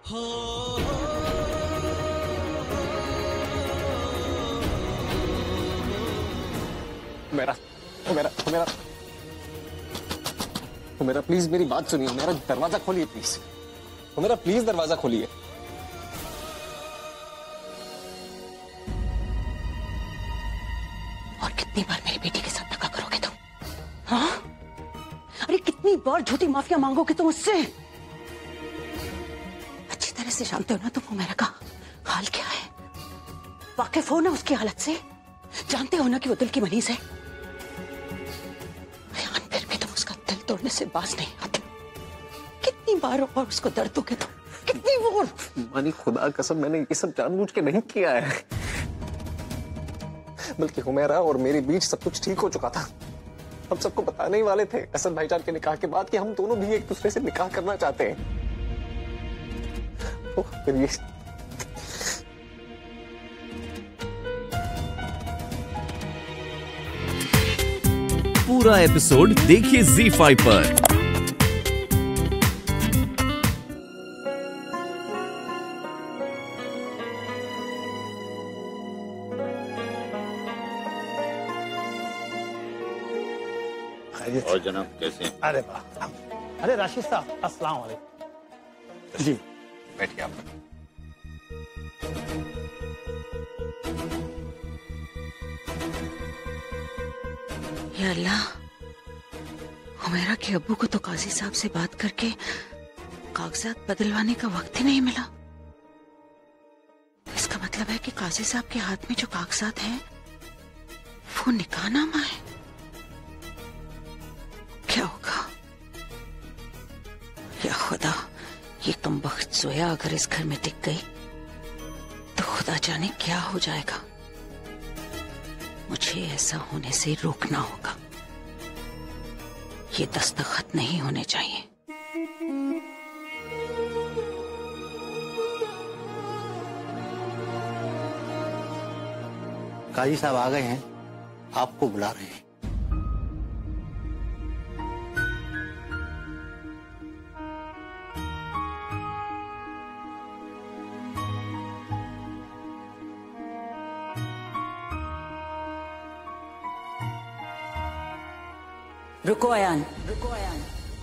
मेरा प्लीज मेरी बात सुनिए, मेरा दरवाजा खोलिए प्लीज, मेरा प्लीज दरवाजा खोलिए। और कितनी बार मेरी बेटी के साथ धक्का करोगे तुम? हाँ? अरे कितनी बार झूठी माफिया मांगोगे तुम उससे? अच्छी तरह से जानते हो ना तुम मेरा का हाल क्या है, वाकिफ हो ना उसकी हालत से, जानते हो ना कि वो दिल की मरीज है। फिर भी तुम उसका दिल तोड़ने से बाज नहीं आते। कितनी बार और उसको दर्द दोगे तुम? कितनी बार? मानी खुदा कसम मैंने ये सब जानबूझ के नहीं किया है, बल्कि हुमैरा और मेरे बीच सब कुछ ठीक हो चुका था। हम सबको बताने ही वाले थे असद भाईजान के निकाह के बाद कि हम दोनों भी एक दूसरे से निकाह करना चाहते हैं। फिर ये पूरा एपिसोड देखिए ZEE5 पर। और जनाब कैसे हैं? अरे वाह, अरे राशिद साहब अस्सलाम वालेकुम। जी बैठिए आप। या अल्लाह, हुमैरा के अब्बू को तो काजी साहब से बात करके कागजात बदलवाने का वक्त ही नहीं मिला। इसका मतलब है कि काजी साहब के हाथ में जो कागजात हैं वो निकाहनामा है। क्या होगा? या खुदा, ये कमबख्त जोया अगर इस घर में टिक गई तो खुदा जाने क्या हो जाएगा। मुझे ऐसा होने से रोकना होगा। ये दस्तखत नहीं होने चाहिए। काजी साहब आ गए हैं, आपको बुला रहे हैं। रुको अयान, रुको अयान।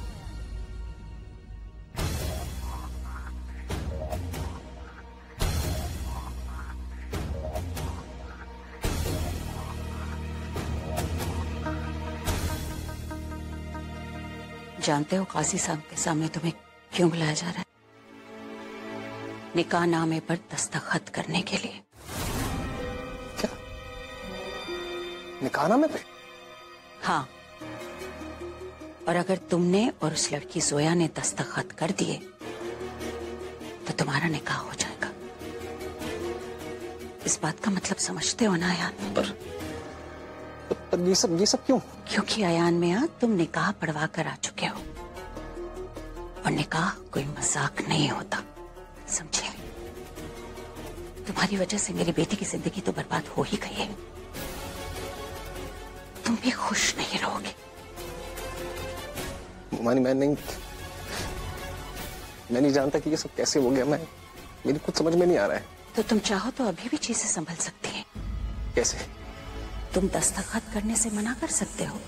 जानते हो काजी साहब के सामने तुम्हें क्यों बुलाया जा रहा है? निकाहनामे पर दस्तखत करने के लिए। क्या? निकाहनामे पे? हाँ, और अगर तुमने और उस लड़की जोया ने दस्तखत कर दिए तो तुम्हारा निकाह हो जाएगा। इस बात का मतलब समझते हो ना अयान? पर ये सब क्यों? क्योंकि अयान मियां, तुम निकाह पढ़वा कर आ चुके हो और निकाह कोई मजाक नहीं होता, समझे? तुम्हारी वजह से मेरी बेटी की जिंदगी तो बर्बाद हो ही गई है। तुम भी खुश नहीं रहोगे। मानी मैं नहीं जानता कि ये सब कैसे हो गया। मेरी कुछ समझ में नहीं आ रहा है। तो तुम चाहो तो अभी भी चीजें संभल सकती हैं। कैसे? तुम दस्तखत करने से मना कर सकते हो।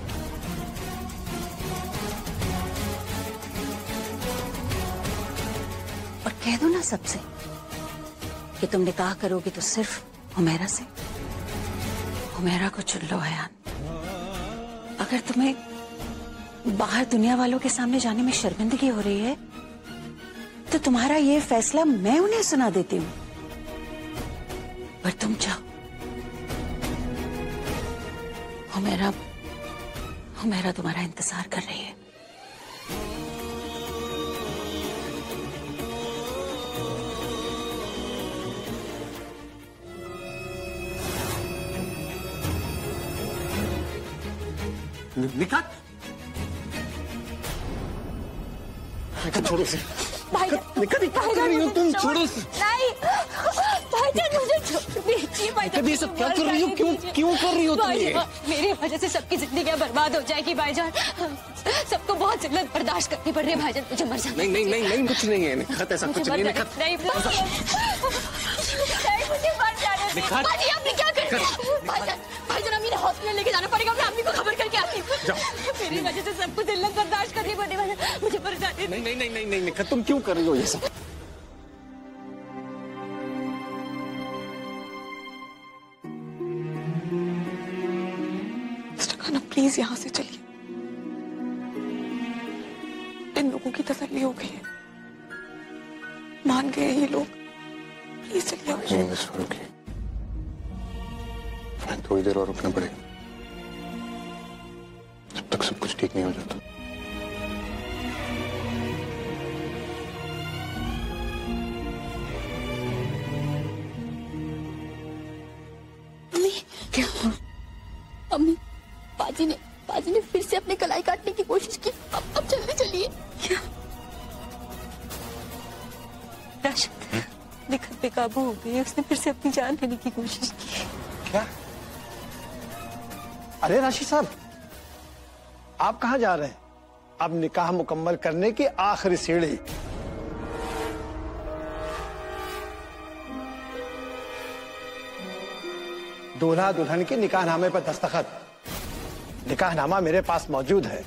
और कह दो ना सबसे कि तुम निकाह करोगे तो सिर्फ हुमैरा से। हुमैरा को चुन लो अयान। अगर तुम्हें बाहर दुनिया वालों के सामने जाने में शर्मिंदगी हो रही है तो तुम्हारा ये फैसला मैं उन्हें सुना देती हूँ। पर तुम जाओ, हुमैरा तुम्हारा इंतजार कर रही है। निकाह छोड़ो से। भाई निकाह कर रही हो तुम, छोड़ो से। नहीं भाईजान मुझे छोड़ दीजिए भाईजान। ये सब क्या कर रही हो? क्यों कर रही हो तुम ये? मेरी वजह से सबकी जिंदगी बर्बाद हो जाएगी भाईजान। सबको बहुत जिल्लत बर्दाश्त करनी पड़ रही है भाईजान, मुझे मर जाना। नहीं कुछ नहीं है निखत, ऐसा कुछ नहीं निखत। नहीं मुझे मर जाने दो। भाजी आपने क्या कर दिया? भाईजान अम्मी ने हॉस्पिटल लेके जाना पड़ेगा, मैं अम्मी को खबर करके आती हूँ। मेरी वजह से सबको जिल्लत बर्दाश्त करनी पड़ रही है, मुझे मर जाने दो। नहीं निखत, तुम क्यों कर रही हो ये सब? प्लीज यहाँ से चलिए, इन लोगों की तसल्ली हो गई है, मान गए ये लोग, प्लीज चलिए। नहीं मिस फारूकी, हमें थोड़ी देर और रुकना पड़ेगा, जब तक सब कुछ ठीक नहीं हो जाता। अम्मी क्या? अम्मी बाजी ने फिर से अपने कलाई काटने की कोशिश की। अब जल्दी चलिए। क्या? राशिद, निखत बेकाबू हो गई, उसने फिर से अपनी जान लेने की कोशिश की। क्या? अरे राशिद साहब, आप कहाँ जा रहे हैं? अब निकाह मुकम्मल करने की आखिरी सीढ़ी। दूल्हा दुल्हन के निकाहनामे पर दस्तखत। निकाहनामा मेरे पास मौजूद है।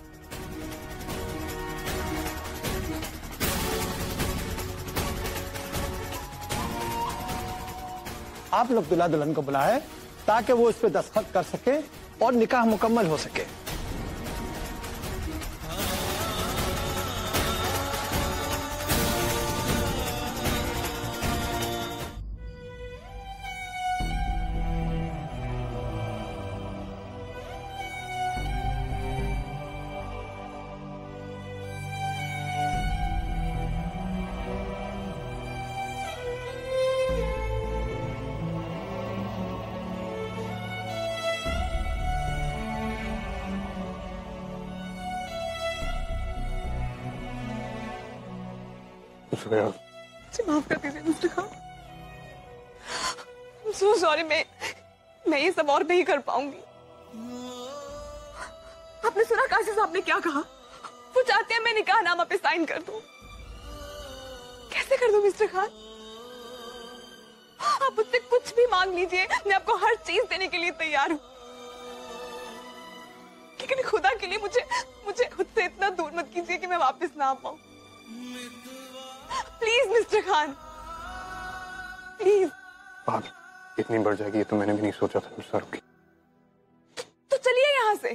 आप लोग दूल्हा दुल्हन को बुलाएं ताकि वो इस पे दस्तखत कर सके और निकाह मुकम्मल हो सके। माफ कर दीजिए मिस्टर खान, सो सॉरी। मैं ये सब और नहीं कर पाऊंगी। आपने सुना काशी साहब ने क्या कहा? वो चाहते हैं मैं निकाहनामा पे साइन कर दूं। कैसे कर दूं मिस्टर खान? आप मुझसे कुछ भी मांग लीजिए, मैं आपको हर चीज देने के लिए तैयार हूं, लेकिन खुदा के लिए मुझे खुद से इतना दूर मत कीजिए कि मैं वापस ना आ पाऊं। Please mister Khan, please. बात इतनी बढ़ जाएगी ये तो मैंने भी नहीं सोचा था मिस फारूकी। तो चलिए यहाँ से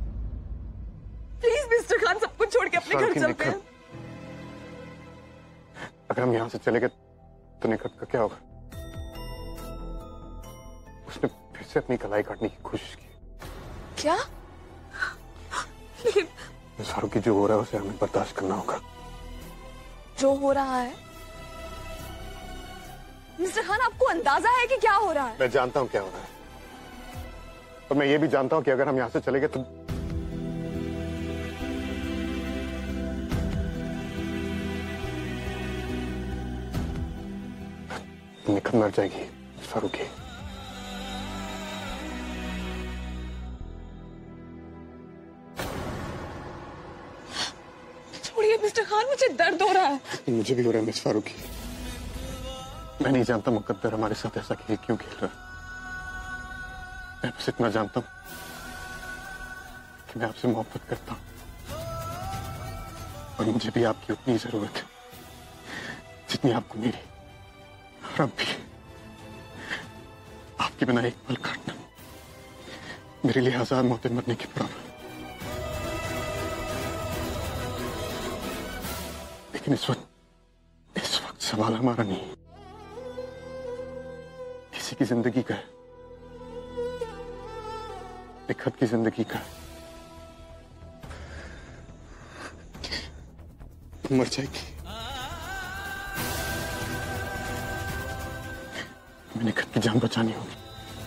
प्लीज मिस्टर खान, सब कुछ छोड़ के अपने घर चलते हैं। अगर हम यहाँ से चले गए तो निखत का क्या होगा? उसने फिर से अपनी कलाई काटने की कोशिश की। क्या? लेकिन मिस फारूकी, जो हो रहा है उसे हमें बर्दाश्त करना होगा। जो हो रहा है मिस्टर खान, आपको अंदाजा है कि क्या हो रहा है? मैं जानता हूं क्या हो रहा है, और मैं ये भी जानता हूं कि अगर हम यहां से चले गए तो निखत मर जाएगी मिस फारूकी। छोड़िए मिस्टर खान, मुझे दर्द हो रहा है। मुझे भी हो रहा है मिस फारूकी। मैं नहीं जानता मुकद्दर हमारे साथ ऐसा खेल क्यों खेल रहा है। मैं बस इतना जानता हूं कि मैं आपसे मोहब्बत करता हूं, और मुझे भी आपकी उतनी जरूरत है जितनी आपको मेरी। और अब भी आपके बिना एक पल काटना मेरे लिए हजार मौतें मरने के बराबर। लेकिन इस वक्त सवाल हमारा नहीं, किसी की जिंदगी का है, निखत की जिंदगी का। मर जाएगी, हमें निखत की जान बचानी होगी।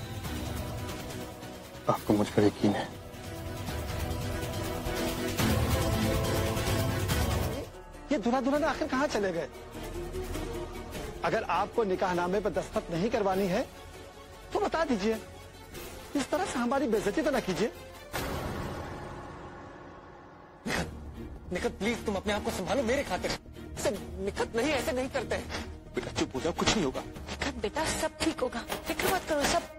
आपको मुझ पर यकीन है? ये दूल्हा दुल्हन आखिर कहाँ चले गए? अगर आपको निकाहनामे पर दस्तखत नहीं करवानी है तो बता दीजिए, इस तरह से हमारी बेइज्जती तो ना कीजिए। निखत प्लीज तुम अपने आप को संभालो मेरे खातिर। निखत नहीं, ऐसे नहीं करते। बेटा चुप हो जाओ, कुछ नहीं होगा। निखत बेटा सब ठीक होगा, फिक्र मत करो। सब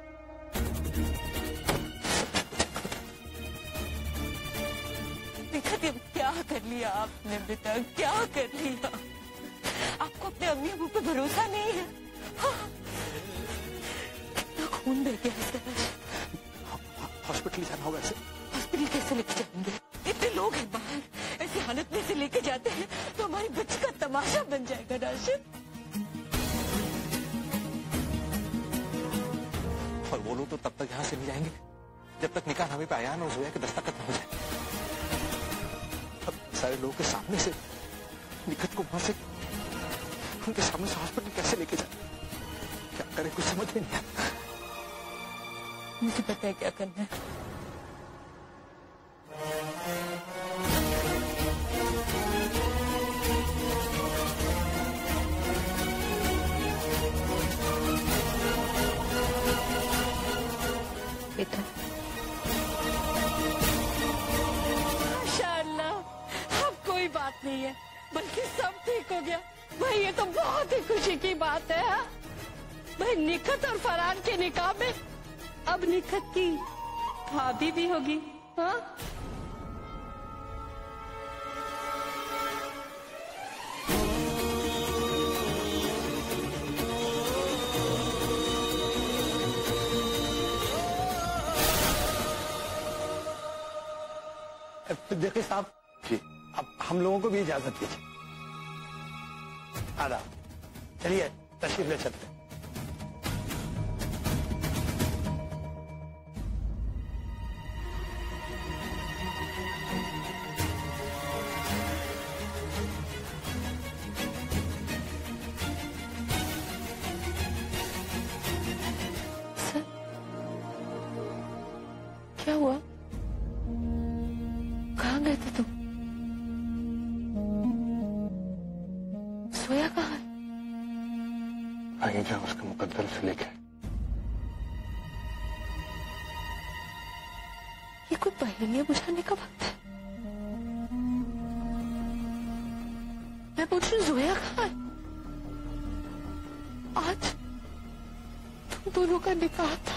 निखत ये क्या कर लिया आपने बेटा, क्या कर लिया? आपको अपने अम्मी अबू पे भरोसा नहीं है? कितना खून बह गया इस तरह। हॉस्पिटल जाना होगा इसे। हॉस्पिटल कैसे लेके जाएंगे? इतने लोग हैं बाहर, ऐसी हालत में से लेके जाते हैं तो हमारी बच्ची का तमाशा बन जाएगा राशिद। और वो लोग तो तब तक यहाँ से नहीं जाएंगे जब तक निकाहनामे पे अयान और जोया के दस्तखत न हो जाए। अब सारे लोगों के सामने से निखत को वहां से उनके सामने से हॉस्पिटल कैसे लेके जाए? क्या करे कुछ समझ में नहीं आता। मुझे पता है क्या करना है। बेटा माशाअल्लाह, अब कोई बात नहीं है, बल्कि सब ठीक हो गया। भाई ये तो बहुत ही खुशी की बात है। हाँ? भाई निखत और फरहान के निकाह में अब निखत की भाभी भी होगी। हाँ? देखिए साहब जी, अब हम लोगों को भी इजाजत दीजिए। आदा चलिए तशरीफ ले चलते हैं। सर क्या हुआ? कहाँ गए थे तुम? सोया कहाँ है? आगे जा उसके मुकद्दर से लेके। ये कोई पहेलियां बुझाने का वक्त है? मैं पूछ रही हूँ जोया कहाँ है? आज तुम दोनों का निकाह था।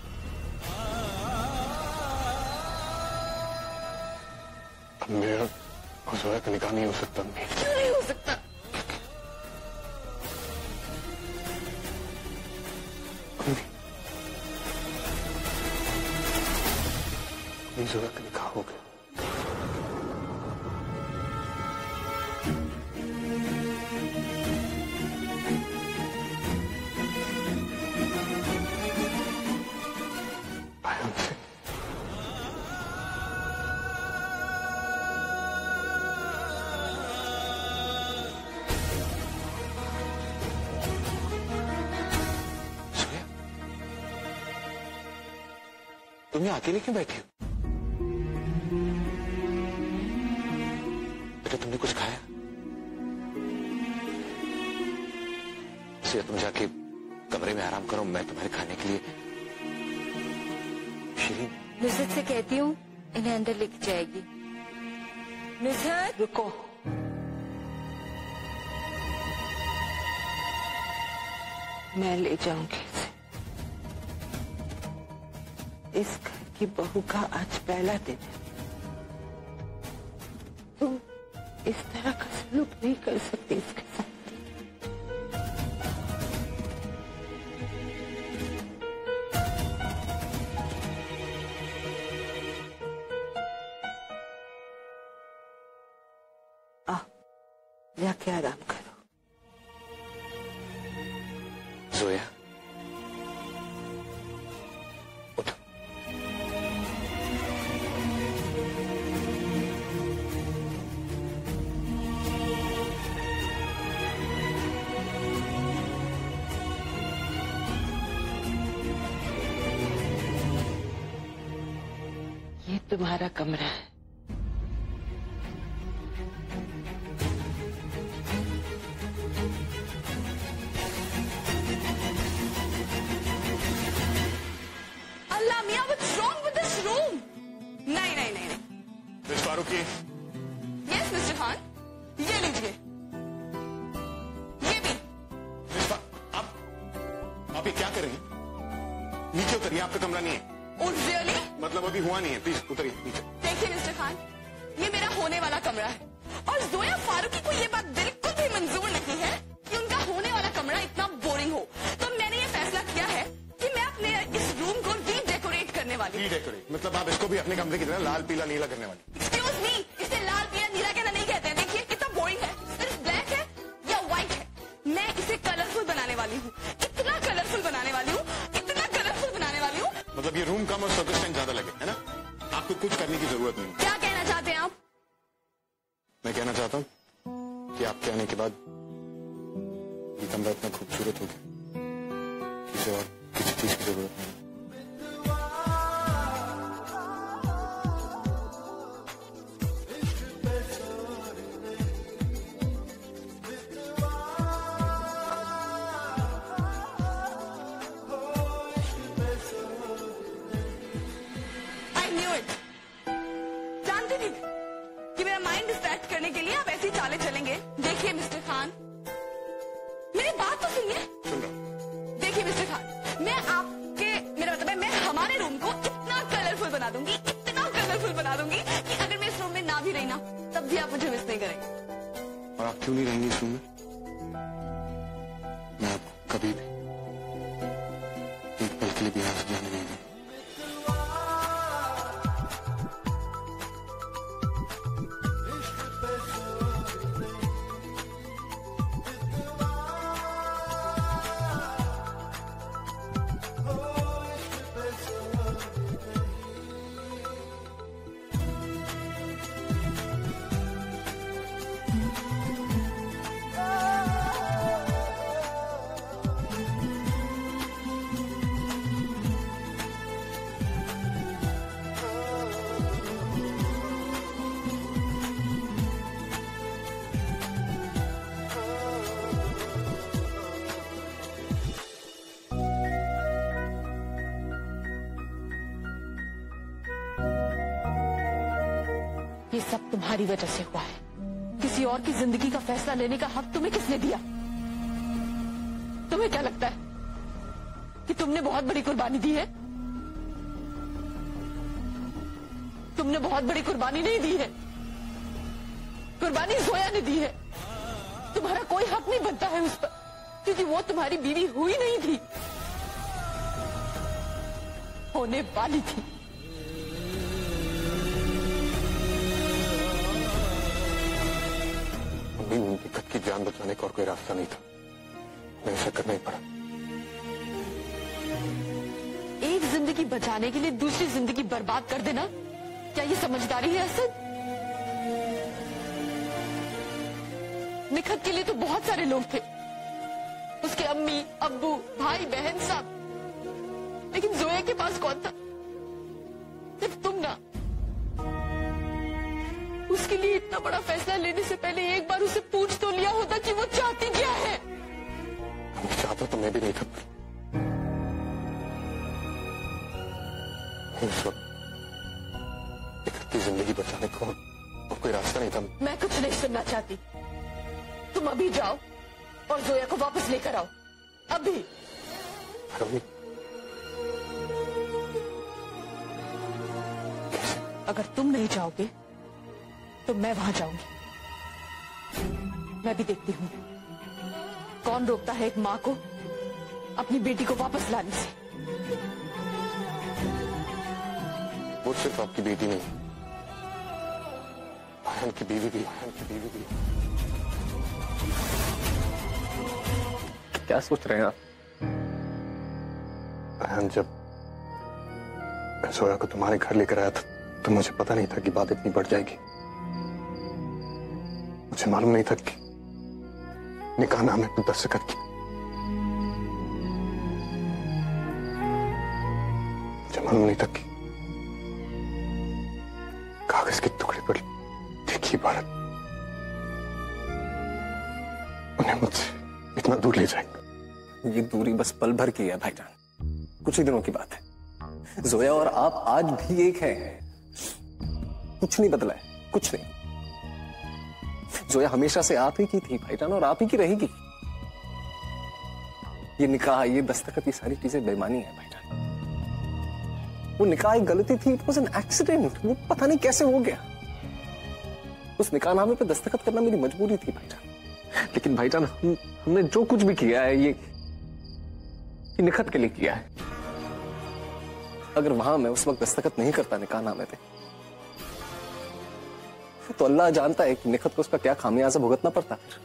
मेरा और जोया का निकाह नहीं हो सकता। क्यों नहीं हो सकता? जोया का निकाह हो गया। तुम यहाँ अकेले क्यों बैठे हो? बेटा तुमने कुछ खाया? तुम जाके कमरे में आराम करो, मैं तुम्हारे खाने के लिए। शिरीन नुसरत से कहती हूँ इन्हें अंदर लेके जाएगी। नुसरत रुको। मैं ले जाऊंगी इसे। इस घर की बहू का आज पहला दिन है। तुम इस तरह का सलूक नहीं कर सकती इसके साथ। जाके आराम करो। जोया उठो। ये तुम्हारा कमरा है। आप ये क्या कर रही हैं? नीचे उतरिए, आपका कमरा नहीं है। Oh, really? मतलब अभी हुआ नहीं है, प्लीज उतरिए नीचे। देखिए मिस्टर खान, ये मेरा होने वाला कमरा है और जोया फारूकी को ये बात बिल्कुल भी मंजूर नहीं है कि उनका होने वाला कमरा इतना बोरिंग हो। तो मैंने ये फैसला किया है कि मैं अपने इस रूम को रीडेकोरेट करने वाली हूँ। रीडेकोरेट मतलब आप इसको भी अपने कमरे की तरह लाल पीला नीला करने वाली? एक्सक्यूज मी, इसे लाल पीला नीला कहना नहीं कहते हैं। देखिए कितना बोरिंग है, सिर्फ ब्लैक है या व्हाइट है। मैं इसे कलरफुल बनाने वाली हूँ, इतना कलरफुल बनाने वाली हूँ, इतना कलरफुल बनाने वाली हूँ। मतलब ये रूम कम और सर्कस टाइम ज्यादा लगे, है ना? आपको कुछ करने की जरूरत नहीं। क्या कहना चाहते हैं आप? मैं कहना चाहता हूँ कि आपके आने के बाद ये कमरा इतना खूबसूरत हो गया, इसे और किसी चीज की जरूरत नहीं। I knew it. जानती थी कि मेरा माइंड डिस्ट्रैक्ट करने के लिए आप ऐसी चालें चलेंगे। देखिए मिस्टर खान, मेरी बात तो सुनिए। सुन रहा हूँ। देखिए मिस्टर खान, मेरा मतलब है मैं हमारे रूम को इतना कलरफुल बना दूंगी, इतना कलरफुल बना दूंगी कि अगर मैं इस रूम में ना भी रही ना, तब भी आप मुझे मिस नहीं करेंगे। और आप क्यों नहीं रहेंगी इस रूम में? मैं आपको कभी भी एक पल के लिए भी यहाँ से जाने नहीं दूंगा। ये सब तुम्हारी वजह से हुआ है। किसी और की जिंदगी का फैसला लेने का हक तुम्हें किसने दिया? तुम्हें क्या लगता है कि तुमने बहुत बड़ी कुर्बानी दी है? तुमने बहुत बड़ी कुर्बानी नहीं दी है, कुर्बानी जोया ने दी है। तुम्हारा कोई हक नहीं बनता है उस पर, क्योंकि वो तुम्हारी बीवी हुई नहीं थी, होने वाली थी। दिक्कत की जान बचाने का और कोई रास्ता नहीं था, मैं ऐसा करना ही पड़ा। एक जिंदगी बचाने के लिए दूसरी जिंदगी बर्बाद कर देना, क्या ये समझदारी है असद? निखत के लिए तो बहुत सारे लोग थे, उसके अम्मी अब्बू भाई बहन सब, लेकिन जोया के पास कौन था? सिर्फ तुम ना। उसके लिए इतना बड़ा फैसला लेने से पहले एक बार उसे पूछ तो लिया होता कि वो चाहती क्या है। चाहता तो मैं भी नहीं था, इकट्ठी जिंदगी बचाने को और कोई रास्ता नहीं था। मैं कुछ नहीं सुनना चाहती, तुम अभी जाओ और जोया को वापस लेकर आओ, अभी। अगर तुम नहीं जाओगे तो मैं वहां जाऊंगी। मैं भी देखती हूँ कौन रोकता है एक माँ को अपनी बेटी को वापस लाने से। वो सिर्फ आपकी बेटी नहीं, बहन की बीवी भी, बहन की बीवी भी। क्या सोच रहे हैं आप? बहन, जब मैं जोया को तुम्हारे घर लेकर आया था तो मुझे पता नहीं था कि बात इतनी बढ़ जाएगी। मुझे मालूम नहीं था कि निकाह नामे पर दस्तखत की। मुझे मालूम नहीं था कि कागज के टुकड़े पर लिखी इबारत उन्हें मुझसे इतना दूर ले जाएंगे। ये दूरी बस पल भर की है भाईजान, कुछ ही दिनों की बात है। जोया और आप आज भी एक हैं, कुछ नहीं बदला है, कुछ नहीं। जोया हमेशा से आप ही की थी भाईजान, और आप ही की रहेगी। ये निकाह, ये दस्तखत, ये सारी चीजें बेईमानी है भाईजान। वो निकाह एक गलती थी, इट वाज एन एक्सीडेंट। वो पता नहीं कैसे हो गया। उस निकाहनामे पे दस्तखत करना मेरी मजबूरी थी भाईजान। लेकिन भाईजान हमने जो कुछ भी किया है ये निखत के लिए किया है। अगर वहां मैं उस वक्त दस्तखत नहीं करता निकाहनामे पे, तो अल्लाह जानता है कि निखत को उसका क्या खामियाजा भुगतना पड़ता। फिर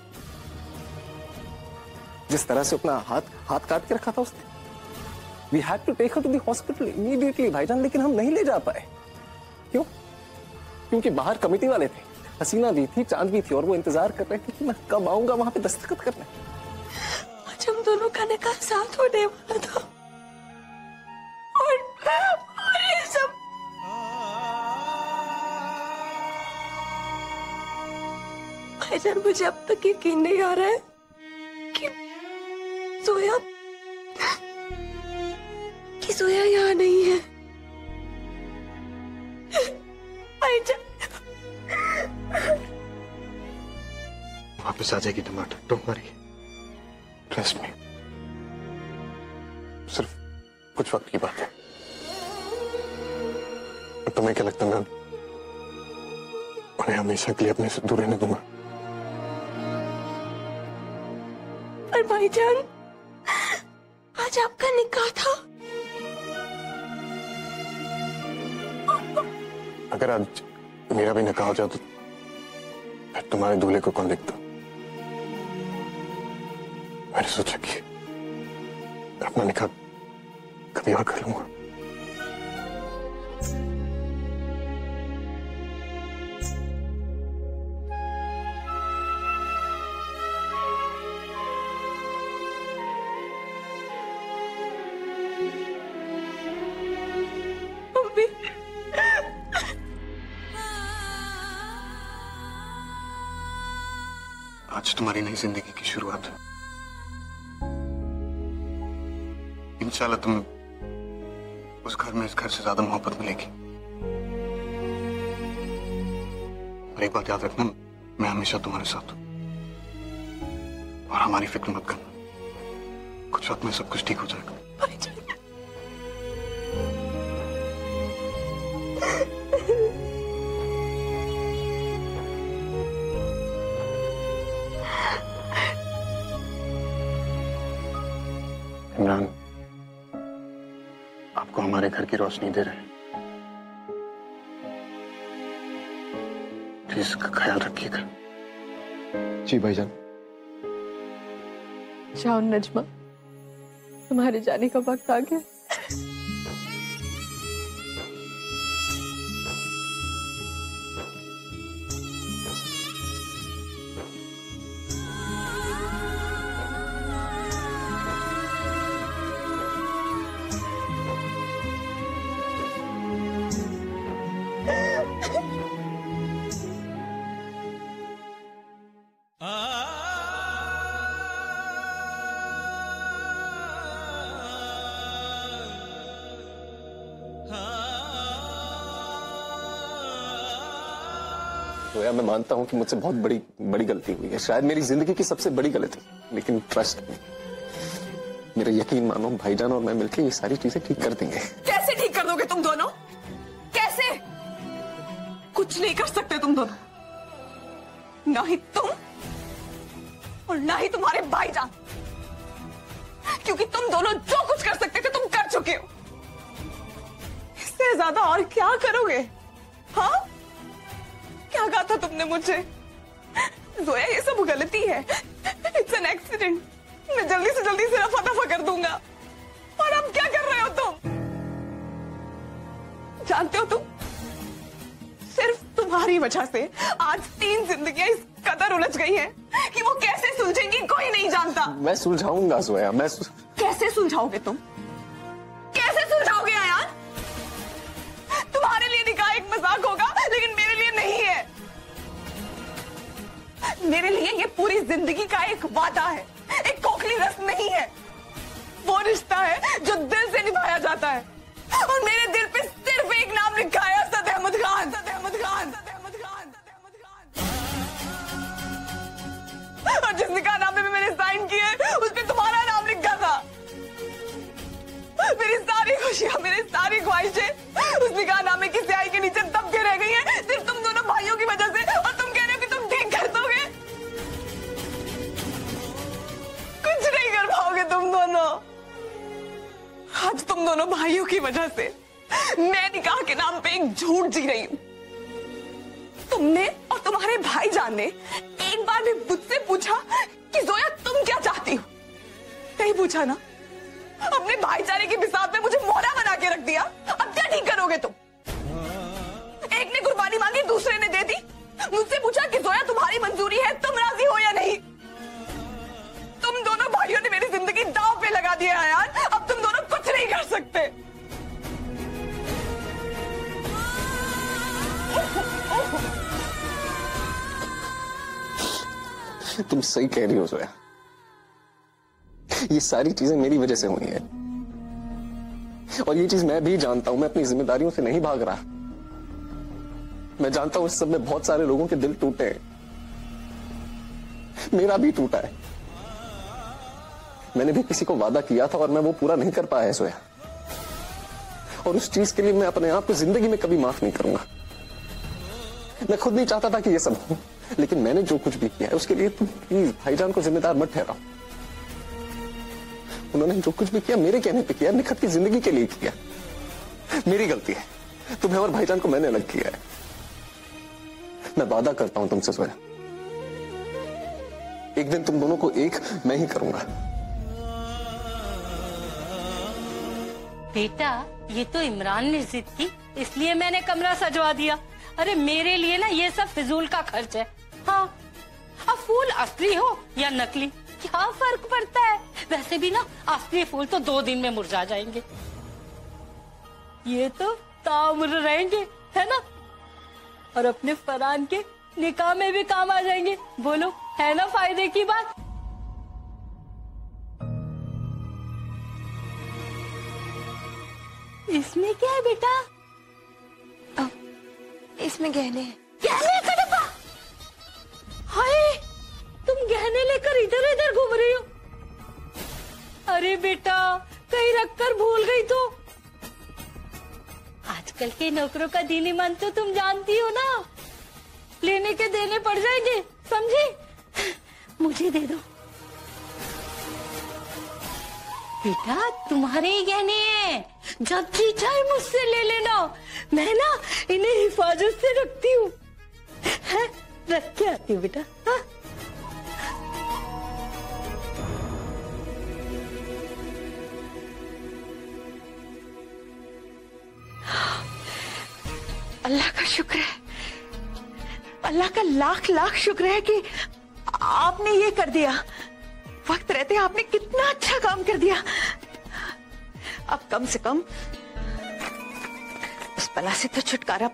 जिस तरह से अपना हाथ काट के रखा था उसने, we had to take her to the hospital immediately भाईजान, लेकिन हम नहीं ले जा पाए। क्यों? क्योंकि बाहर कमेटी वाले थे, हसीना भी थी, चांद भी थी, और वो इंतजार कर रहे थे कि मैं कब आऊंगा वहां पे दस्तखत करने। आज हम दोनों का निकाह साथ होने वाला था और ये सब भाईजान, मुझे अब तक यकीन नहीं आ रहा है कि जोया यहाँ नहीं है। भाईजान वापस आ जाएगी टमाटर, डोंट वरी, ट्रस्ट मी। सिर्फ कुछ वक्त की बात है। तुम्हें क्या लगता है मैं उन्हें हमेशा के लिए अपने से दूर रहने दूंगा? पर भाईजान, आज आपका निकाह था। अगर आज मेरा भी निकाह हो जाए तो फिर तुम्हारे दूल्हे को कौन देखता? मैंने सोचा कि अपना निकाह कभी और कर लूंगा। आज तुम्हारी नई जिंदगी की शुरुआत है। इंशाल्लाह तुम उस घर में इस घर से ज्यादा मोहब्बत मिलेगी। और एक बात याद रखना, मैं हमेशा तुम्हारे साथ हूं और हमारी फिक्र मत करना। कुछ वक्त में सब कुछ ठीक हो जाएगा। इमरान, आपको हमारे घर की रोशनी दे रहे हैं। प्लीज इसका ख्याल रखिएगा। जी भाईजान। जाओ नजमा, तुम्हारे जाने का वक्त आ गया। जोया, मैं मानता हूं कि मुझसे बहुत बड़ी गलती हुई है, शायद मेरी जिंदगी की सबसे बड़ी गलती। लेकिन ट्रस्ट मी, मेरा यकीन मानो, भाईजान और मैं मिलकर ये सारी चीजें ठीक कर देंगे। कैसे ठीक कर दोगे तुम दोनों? कैसे? कुछ नहीं कर सकते तुम दोनों, ना ही तुम और ना ही तुम्हारे भाईजान, क्योंकि तुम दोनों जो कुछ कर सकते थे तुम कर चुके हो। इससे ज्यादा और क्या करोगे? हाँ, क्या कहा था तुमने मुझे? जोया, ये सब गलती है, इट्स एन एक्सीडेंट, मैं जल्दी से जल्दी से रफा दफा कर दूंगा। और अब क्या कर रहे हो तुम? जानते हो, तुम सिर्फ तुम्हारी वजह से आज 3 जिंदगियां इस कदर उलझ गई हैं कि वो कैसे सुलझेंगी कोई नहीं जानता। मैं सुलझाऊंगा जोया, कैसे सुलझाओगे तुम? कैसे सुलझाओगे आयान? तुम्हारे लिए निकाह एक मजाक होगा, लेकिन मेरे लिए नहीं है। मेरे लिए ये पूरी जिंदगी का एक वादा है, एक खोखली रस्म नहीं है। वो रिश्ता है जो दिल से निभाया जाता है, और मेरे दिल पे सिर्फ एक नाम लिखा है, असद अहमद खान। और जिस निकाहनामे में मैंने साइन किए उस पे तुम्हारा नाम लिखा था। निकाहनामे की स्याही के नीचे दब के रह गई है सिर्फ तुम दोनों भाइयों की वजह से, और तुम कह रहे हो कि तुम ठीक कर दोगे। कुछ नहीं कर पाओगे तुम दोनों। आज तुम दोनों भाइयों की वजह से मैं निकाह के नाम पे एक झूठ जी रही हूं। तुमने और तुम्हारे भाईजान ने एक बार भी मुझसे पूछा कि जोया तुम क्या चाहती हो? नहीं पूछा ना। अपने भाईचारे की बिसात में मुझे मोहरा बना के रख दिया। अब क्या ठीक करोगे तुम? एक ने कुर्बानी मांगी, दूसरे ने दे दी। मुझसे पूछा कि जोया तुम्हारी मंजूरी है, तुम राजी हो या नहीं? तुम दोनों भाइयों ने मेरी जिंदगी दांव पे लगा दिया है यार। अब तुम दोनों कुछ नहीं कर सकते। तुम सही कह रही हो जोया, ये सारी चीजें मेरी वजह से हुई है। और ये चीज मैं भी जानता हूं, मैं अपनी जिम्मेदारियों से नहीं भाग रहा। मैं जानता हूं इस सब में बहुत सारे लोगों के दिल टूटे हैं, मेरा भी टूटा है। मैंने भी किसी को वादा किया था और मैं वो पूरा नहीं कर पाया है जोया, और उस चीज के लिए मैं अपने आप को जिंदगी में कभी माफ नहीं करूंगा। मैं खुद नहीं चाहता था कि ये सब हो, लेकिन मैंने जो कुछ भी किया है उसके लिए तुम प्लीज भाईजान को जिम्मेदार मत ठहराओ। उन्होंने जो कुछ भी किया मेरे कहने पे किया, निखत की जिंदगी के लिए किया। मेरी गलती है, तुम्हें और भाईजान को मैंने अलग किया है। मैं वादा करता हूं तुमसे जोया, एक दिन तुम दोनों को एक मैं ही करूंगा। बेटा, ये तो इमरान ने जिद की, इसलिए मैंने कमरा सजवा दिया। अरे मेरे लिए ना ये सब फिजूल का खर्च है। हाँ, अब फूल असली हो या नकली क्या फर्क पड़ता है? वैसे भी ना असली फूल तो 2 दिन में मुरझा जाएंगे, ये तो ताउम्र रहेंगे, है ना? और अपने फरहान के निकाह में भी काम आ जाएंगे। बोलो, है ना फायदे की बात? इसमें क्या है बेटा? इसमें गहने हैं। गहने का डब्बा? हाय, तुम गहने लेकर इधर इधर घूम रही हो। अरे बेटा, कहीं रखकर भूल गई तो? आजकल के नौकरों का दीनी मान तो तुम जानती हो ना, लेने के देने पड़ जाएंगे, समझी? मुझे दे दो बेटा, तुम्हारे ही गहने हैं, जब जी चाहे मुझसे ले लेना। मैं ना इन्हें हिफाजत से रखती हूँ, रख के आती हूँ बेटा। हाँ? अल्लाह का शुक्र है, अल्लाह का लाख लाख शुक्र है कि आपने ये कर दिया। वक्त रहते आपने कितना अच्छा काम कर दिया। अब कम से कम उस बला से तो छुटकारा।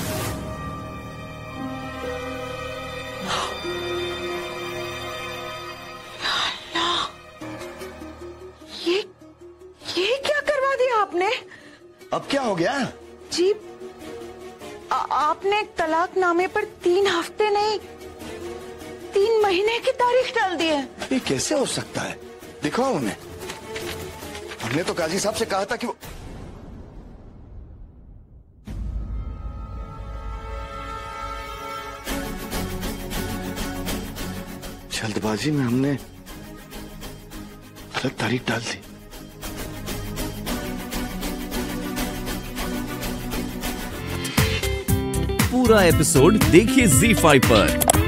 अल्लाह, ये क्या करवा दिया आपने? अब क्या हो गया जी? आपने तलाकनामे पर 3 हफ्ते नहीं 3 महीने की तारीख डाल दी है। ये कैसे हो सकता है? दिखाओ उन्हें। हमने तो काजी साहब से कहा था कि वो जल्दबाजी में हमने गलत तारीख डाल दी। पूरा एपिसोड देखिए ZEE5 पर।